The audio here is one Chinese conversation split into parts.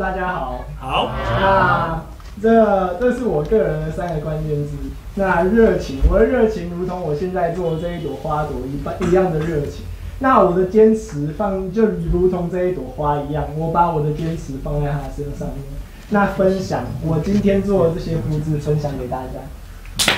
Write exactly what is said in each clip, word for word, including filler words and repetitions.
大家好。 好。 那这这是我个人的三个关键字。那热情，我的热情如同我现在做的这一朵花朵一般一样的热情。那我的坚持放就如同这一朵花一样，我把我的坚持放在它的身上面。那分享我今天做的这些布置，分享给大家。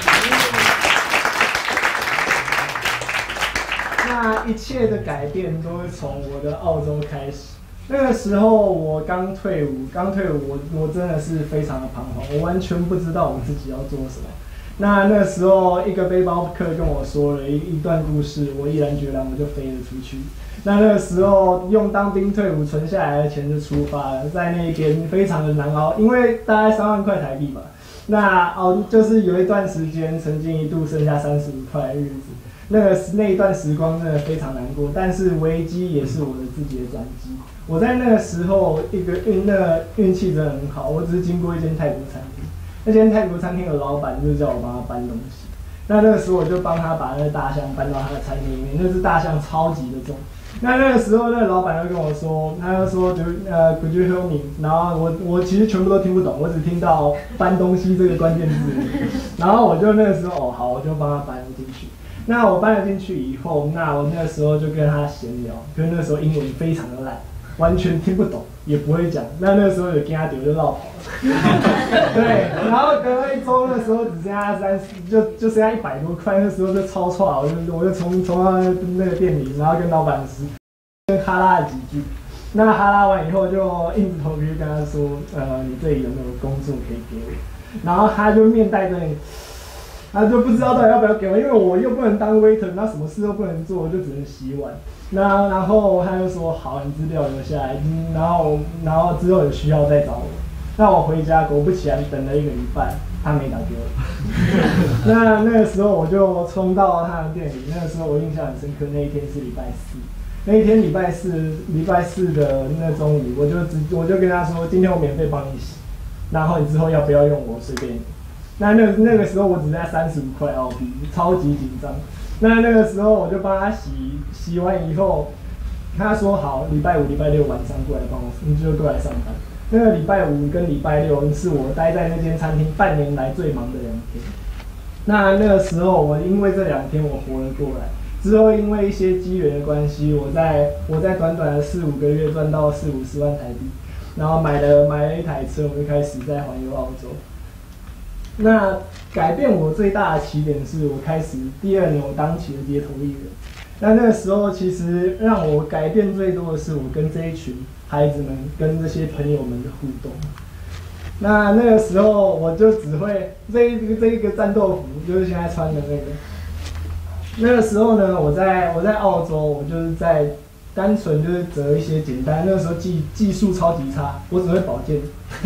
那一切的改变都是从我的澳洲开始。那个时候我刚退伍，刚退伍我我真的是非常的彷徨，我完全不知道我自己要做什么。那那个时候一个背包客跟我说了一一段故事，我毅然决然我就飞了出去。那那个时候用当兵退伍存下来的钱就出发了，在那边非常的难熬，因为大概三万块台币吧。那熬就是有一段时间曾经一度剩下三十五块的日子。那个那一段时光真的非常难过，但是危机也是我的自己的转机。我在那个时候一个运那个运气真的很好，我只是经过一间泰国餐厅，那间泰国餐厅的老板就叫我帮他搬东西。那那个时候我就帮他把那个大象搬到他的餐厅里面，那只大象超级的重。那那个时候那个老板就跟我说，他就说就呃 Could you help me？ 然后我我其实全部都听不懂，我只听到搬东西这个关键字，然后我就那个时候哦好，我就帮他搬了进去。那我搬了进去以后，那我那个时候就跟他闲聊，可是那时候英文非常的烂，完全听不懂，也不会讲。那那个时候有跟他丢就绕跑了，对。然后隔了一周，那时候只剩下三十，就就剩下一百多块，那时候就超错，我就我就从从他那个店里，然后跟老板是跟哈拉了几句。那哈拉完以后，就硬着头皮跟他说，呃，你这里有没有工作可以给我？然后他就面带着。他就不知道到底要不要给我，因为我又不能当 waiter， 那什么事都不能做，我就只能洗碗。那然后他就说好，你资料留下来，嗯、然后然后之后有需要再找我。那我回家果不其然等了一个礼拜，他没打给我。那那个时候我就冲到他的店里，那个时候我印象很深刻，那一天是礼拜四。那一天礼拜四礼拜四的那中午，我就只我就跟他说，今天我免费帮你洗，然后你之后要不要用我随便你。那那那个时候我只剩下三十五块澳币，超级紧张。那那个时候我就帮他洗，洗完以后，他说好，礼拜五、礼拜六晚上过来帮我，你就过来上班。那个礼拜五跟礼拜六是我待在那间餐厅半年来最忙的两天。那那个时候我因为这两天我活了过来，之后因为一些机缘的关系，我在我在短短的四五个月赚到四五十万台币，然后买了买了一台车，我就开始在环游澳洲。那改变我最大的起点是我开始第二年我当起了街头艺人。那那个时候其实让我改变最多的是我跟这一群孩子们、跟这些朋友们的互动。那那个时候我就只会这一个这一个战斗服，就是现在穿的那个。那个时候呢，我在我在澳洲，我就是在单纯就是折一些简单。那个时候技技术超级差，我只会保健。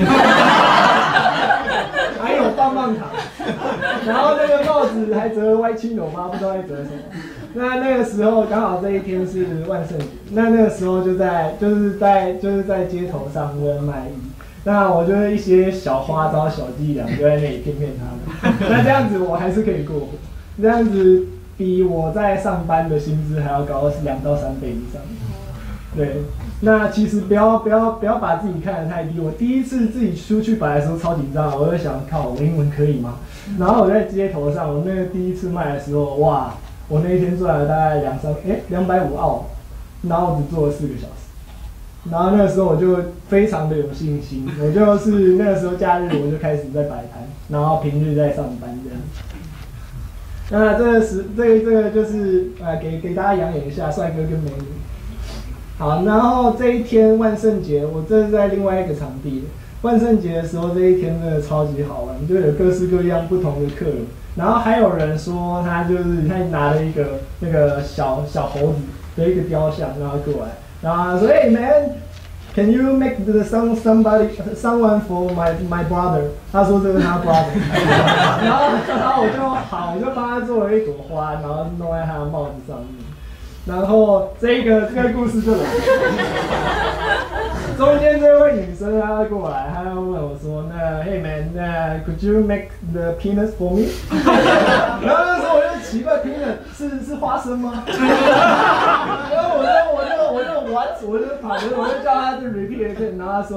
还有棒棒糖，然后那个帽子还折了歪七扭八，不知道在折什么。那那个时候刚好这一天是万圣节，那那个时候就在就是在就是在街头上跟人卖艺。那我觉得一些小花招、小伎俩就在那里骗骗他们。那这样子我还是可以过活，这样子比我在上班的薪资还要高两到三倍以上。对。那其实不要不要不要把自己看得太低。我第一次自己出去摆的时候超紧张，我就想靠，我英文可以吗？然后我在街头上，我那个第一次卖的时候，哇，我那一天赚了大概两三哎两百五澳，然后只做了四个小时。然后那个时候我就非常的有信心，我就是那个时候假日我就开始在摆摊，然后平日在上班这样。那这个是这个这个就是呃给给大家养眼一下帅哥跟美女。好，然后这一天万圣节，我这是在另外一个场地。万圣节的时候，这一天真的超级好玩，就有各式各样不同的客人。然后还有人说他就是他拿了一个那个小小猴子的一个雕像，然后过来，然后他说：“哎、hey, ，man，can you make the some somebody someone for my my brother？” 他说这是他 brother 然后然后我就好，我就帮他做了一朵花，然后弄在他的帽子上面。然后这个这个故事就来了，中间这位女生她过来，她问我说：“那 Hey man， 那 Could you make the peanuts for me？” 然后那时候我就奇怪 ，peanut 是是花生吗？然后我就我就我就 what， 我就跑，我就叫她去 repeat 一遍，然后她说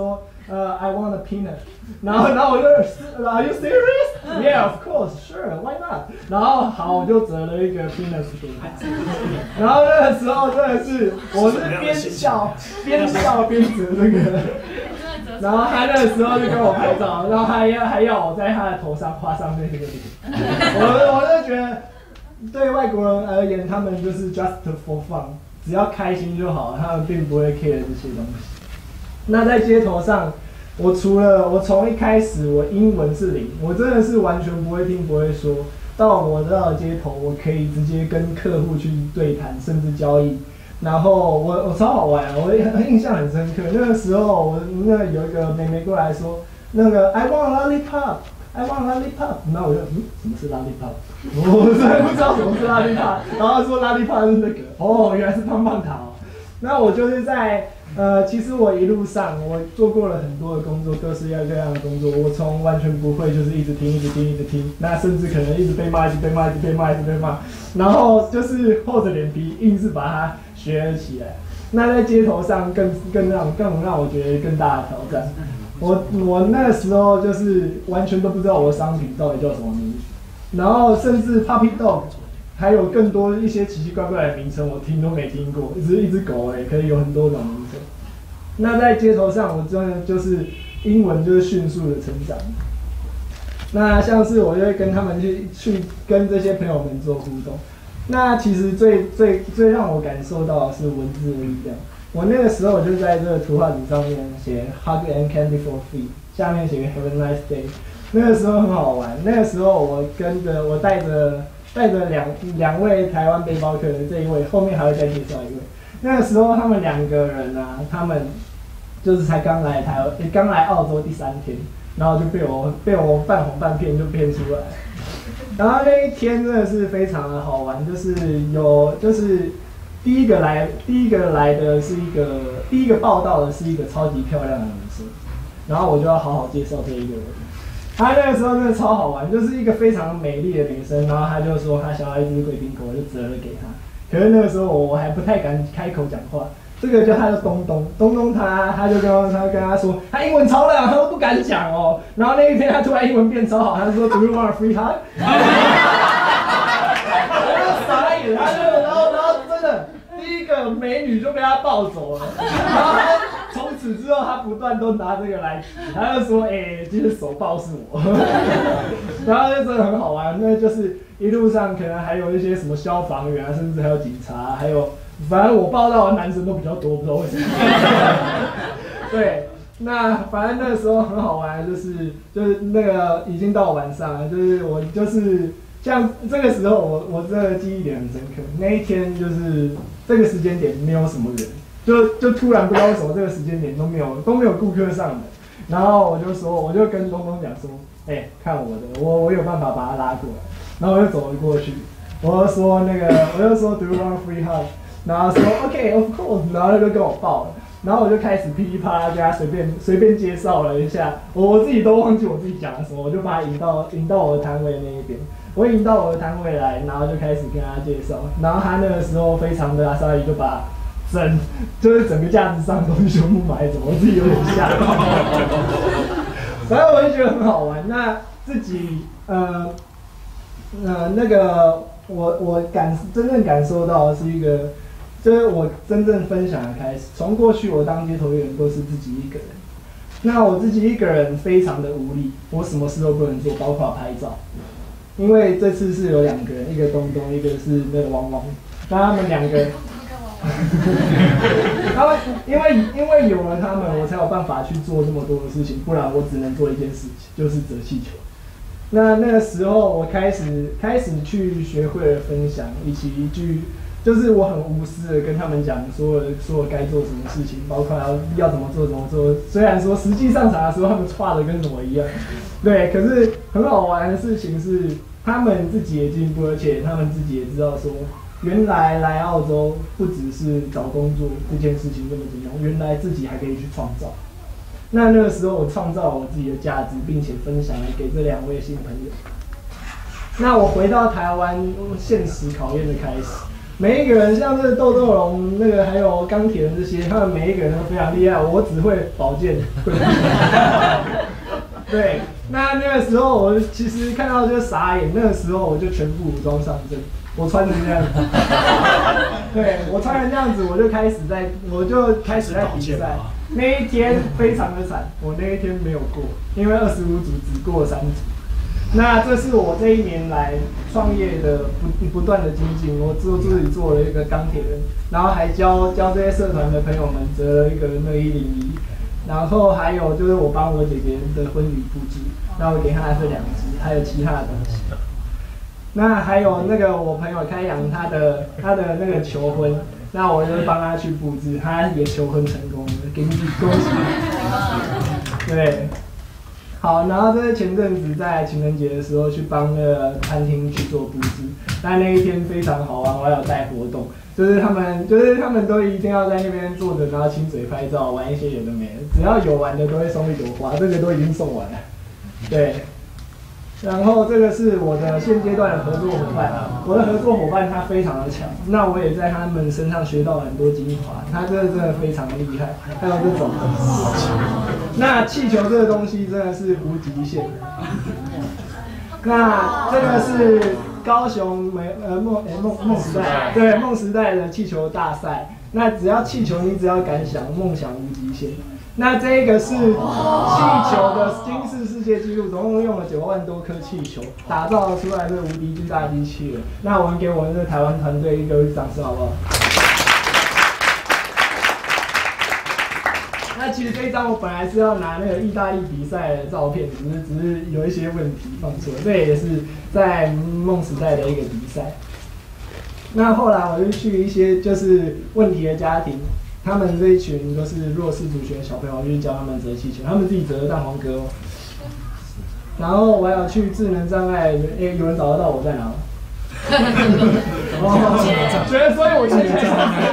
呃、uh, I want a peanut， 然后然后我就 Are you serious? Yeah, of course, sure, why not? 然后好，我就折了一个 peanut 给他，然后那个时候真的是我是边笑边笑边折这个。然后他那个时候就跟我拍照，然后还要还要我在他的头上画上那个我我就觉得对外国人而言，他们就是 just for fun， 只要开心就好，他们并不会 care 这些东西。那在街头上，我除了我从一开始我英文是零，我真的是完全不会听不会说，到我到了街头，我可以直接跟客户去对谈，甚至交易。然后我我超好玩，我印象很深刻。那个时候我那有一个妹妹过来说，那个 I want a lollipop, I want a lollipop。然后我就嗯，什么是 lollipop？ 我真的不知道什么是 lollipop。然后说 lollipop 是那个，哦，原来是胖胖糖。那我就是在呃，其实我一路上我做过了很多的工作，各式各样的工作。我从完全不会，就是一直听，一直听，一直听，那甚至可能一直被骂，一直被骂，一直被骂，一直被骂。然后就是厚着脸皮，硬是把它学了起来。那在街头上更更让更让我觉得更大的挑战。我我那时候就是完全都不知道我的商品到底叫什么名字，然后甚至 puppy dog。还有更多一些奇奇怪怪的名称，我听都没听过。只是一只狗也可以有很多种名称。那在街头上，我真的就是英文就是迅速的成长。那像是我就会跟他们去去跟这些朋友们做互动。那其实最最最让我感受到的是文字的力量。我那个时候我就在这个图画纸上面写 Hug and Candy for Free， 下面写 Have a nice day。那个时候很好玩。那个时候我跟着我带着。带着两两位台湾背包客的这一位，后面还会再介绍一位。那个时候他们两个人啊，他们就是才刚来台湾，刚来澳洲第三天，然后就被我被我半哄半骗就骗出来。然后那一天真的是非常的好玩，就是有就是第一个来第一个来的是一个第一个报道的是一个超级漂亮的女生，然后我就要好好介绍这一个人。她那个时候真的超好玩，就是一个非常美丽的女生，然后她就说她想要一只贵宾狗，我就折了给她。可是那个时候我还不太敢开口讲话，这个就她叫东东，东东她她就跟她跟她说，她英文超烂，她都不敢讲哦。然后那一天她突然英文变超好，她说 Do you want a free hug？ 我就傻眼，她就然后然后真的第一个美女就被她抱走了，然后她从此之后，他不断都拿这个来提，他就说：“哎、欸，其实手抱是我。”然后就真的很好玩，那就是一路上可能还有一些什么消防员啊，甚至还有警察，还有反正我报道的男生都比较多，不知道为什么。对，那反正那个时候很好玩，就是就是那个已经到晚上了，就是我就是像这个时候我我这个记忆点很深刻，那一天就是这个时间点没有什么人。就就突然不知道为什么这个时间点都没有都没有顾客上门，然后我就说我就跟东东讲说，哎、欸，看我的，我我有办法把他拉过来，然后我就走了过去，我就说那个我就说 Do you want free hug？ 然后说 OK of course， 然后他就跟我抱了，然后我就开始噼里啪啦跟他随便随便介绍了一下，我我自己都忘记我自己讲了什么，我就把他引到引到我的摊位那一边。我引到我的摊位来，然后就开始跟他介绍，然后他那个时候非常的阿莎姨就把。整就是整个架子上的东西全部买走，我自己有点吓到。反正我就觉得很好玩。那自己呃呃那个我我感真正感受到的是一个，就是我真正分享的开始。从过去我当街头艺人都是自己一个人，那我自己一个人非常的无力，我什么事都不能做，包括拍照。因为这次是有两个人，一个东东，一个是那个汪汪，那他们两个。他们因为因为有了他们，我才有办法去做这么多的事情，不然我只能做一件事情，就是折气球。那那个时候，我开始开始去学会了分享，以及去就是我很无私的跟他们讲说说该做什么事情，包括要要怎么做怎么做。虽然说实际上场的时候他们画的跟什么一样，对，可是很好玩的事情是，他们自己也进步，而且他们自己也知道说。原来来澳洲不只是找工作这件事情这么重要，原来自己还可以去创造。那那个时候我创造了我自己的价值，并且分享了给这两位新朋友。那我回到台湾，现实考验的开始。 每一个人像这个豆豆龙，那个还有钢铁人这些，他们每一个人都非常厉害。我只会宝剑。对，那那个时候我其实看到就傻眼，那个时候我就全副武装上阵，我穿成这样子。对，我穿成这样子，我就开始在，我就开始在比赛。那一天非常的惨，我那一天没有过，因为二十五组只过了三组。那这是我这一年来创业的不不断的精进，我做自己做了一个钢铁人，然后还教教这些社团的朋友们折了一个那一零一，然后还有就是我帮我姐姐的婚礼布置，那我给她这两只，还有其他的东西。那还有那个我朋友开阳他的他的那个求婚，那我就帮他去布置，他也求婚成功了，给你恭喜。对。好，然后这是前阵子在情人节的时候去帮那个餐厅去做布置，但那一天非常好玩，我还有带活动，就是他们就是他们都一定要在那边坐着，然后亲嘴拍照，玩一些有的没的，只要有玩的都会送一朵花，这个都已经送完了，对。然后这个是我的现阶段的合作伙伴，我的合作伙伴他非常的强，那我也在他们身上学到很多精华，他这个真的非常的厉害，还有这种，那气球这个东西真的是无极限。那这个是高雄美呃梦诶梦梦时代对梦时代的气球大赛，那只要气球你只要敢想，梦想无极限。那这个是气球的金氏世界纪录，总共用了九万多颗气球打造出来的无敌巨大机器人。那我们给我们的台湾团队一个掌声好不好？那其实这一张我本来是要拿那个意大利比赛的照片，只是只是有一些问题放错，这也是在梦时代的一个比赛。那后来我就去一些就是问题的家庭。他们这一群都是弱势族群的小朋友，去教他们折气球，他们自己折的蛋黄哥哦。然后我还要去智能障碍，哎、欸，有人找得到我在哪？哦，觉得所以我现在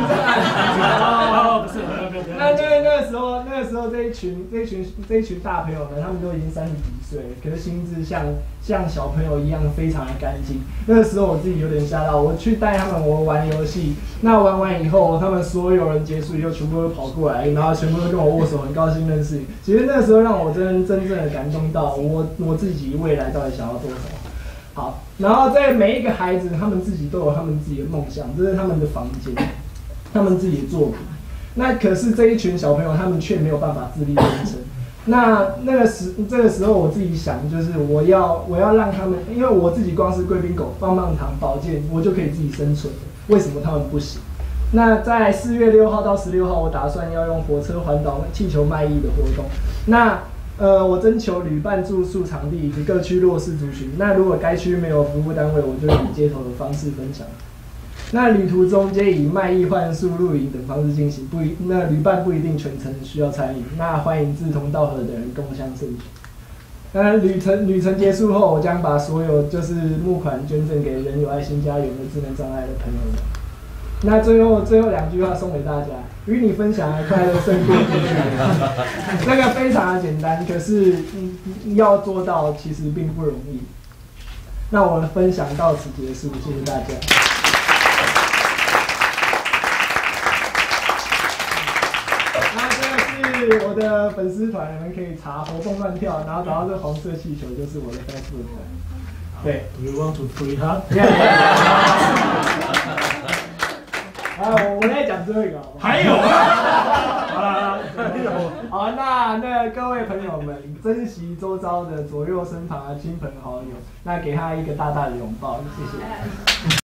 哦，不是，那那那个时候，那个时候这一群这一群这一群大朋友呢，他们都已经三十几岁了，可是心智像像小朋友一样非常的干净。那个时候我自己有点吓到，我去带他们我玩游戏，那玩完以后，他们所有人结束以后，全部都跑过来，然后全部都跟我握手，很高兴认识你。其实那个时候让我真真正的感动到我我自己未来到底想要做什么。好，然后在每一个孩子，他们自己都有他们自己的梦想，这是他们的房间，他们自己的作品。那可是这一群小朋友，他们却没有办法自力更生。那那个时这个时候，我自己想，就是我要我要让他们，因为我自己光是贵宾狗、棒棒糖、保健，我就可以自己生存，为什么他们不行？那在四月六号到十六号，我打算要用火车环岛气球卖艺的活动。那呃，我征求旅伴住宿场地以及各区弱势族群。那如果该区没有服务单位，我就以街头的方式分享。那旅途中皆以卖艺、换宿、露营等方式进行，不一那旅伴不一定全程需要参与。那欢迎志同道合的人共襄盛举。那旅程旅程结束后，我将把所有就是募款捐赠给人有爱心家园的智能障碍的朋友们。那最后最后两句话送给大家：与你分享的快乐胜过天下。这个非常的简单，可是嗯要做到其实并不容易。那我的分享到此结束，谢谢大家。那这个是我的粉丝团，你们可以查活蹦乱跳，然后找到这黄色气球就是我的 Facebook 团。对 ，Do you want to free hug？ 啊，我我在讲最后一个好不好？ 还有啊，好啦，还有。 好，那那各位朋友们，珍惜周遭的左右身旁的亲朋好友，那给他一个大大的拥抱，谢谢。